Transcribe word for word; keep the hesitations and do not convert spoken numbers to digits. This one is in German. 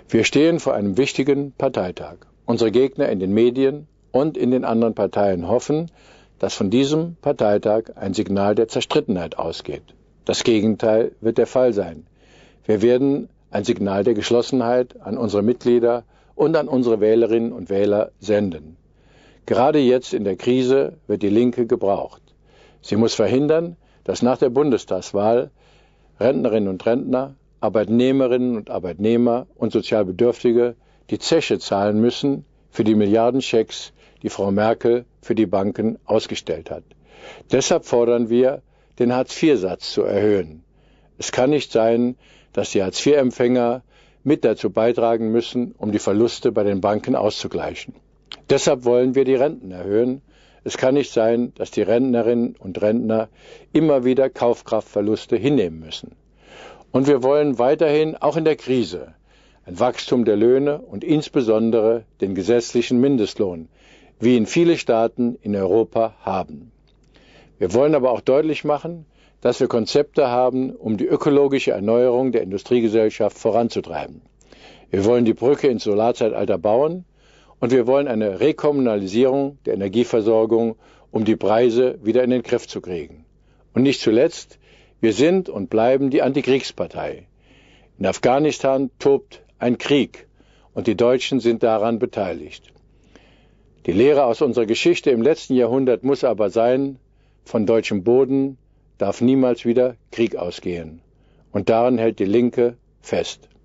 Wir stehen vor einem wichtigen Parteitag. Unsere Gegner in den Medien und in den anderen Parteien hoffen, dass von diesem Parteitag ein Signal der Zerstrittenheit ausgeht. Das Gegenteil wird der Fall sein. Wir werden ein Signal der Geschlossenheit an unsere Mitglieder und an unsere Wählerinnen und Wähler senden. Gerade jetzt in der Krise wird die Linke gebraucht. Sie muss verhindern, dass nach der Bundestagswahl Rentnerinnen und Rentner, Arbeitnehmerinnen und Arbeitnehmer und Sozialbedürftige die Zeche zahlen müssen für die Milliardenschecks, die Frau Merkel für die Banken ausgestellt hat. Deshalb fordern wir, den Hartz-vier-Satz zu erhöhen. Es kann nicht sein, dass die Hartz-vier-Empfänger mit dazu beitragen müssen, um die Verluste bei den Banken auszugleichen. Deshalb wollen wir die Renten erhöhen. Es kann nicht sein, dass die Rentnerinnen und Rentner immer wieder Kaufkraftverluste hinnehmen müssen. Und wir wollen weiterhin, auch in der Krise, ein Wachstum der Löhne und insbesondere den gesetzlichen Mindestlohn, wie ihn viele Staaten in Europa haben. Wir wollen aber auch deutlich machen, dass wir Konzepte haben, um die ökologische Erneuerung der Industriegesellschaft voranzutreiben. Wir wollen die Brücke ins Solarzeitalter bauen und wir wollen eine Rekommunalisierung der Energieversorgung, um die Preise wieder in den Griff zu kriegen. Und nicht zuletzt, wir sind und bleiben die Antikriegspartei. In Afghanistan tobt ein Krieg und die Deutschen sind daran beteiligt. Die Lehre aus unserer Geschichte im letzten Jahrhundert muss aber sein, von deutschem Boden darf niemals wieder Krieg ausgehen. Und daran hält die Linke fest.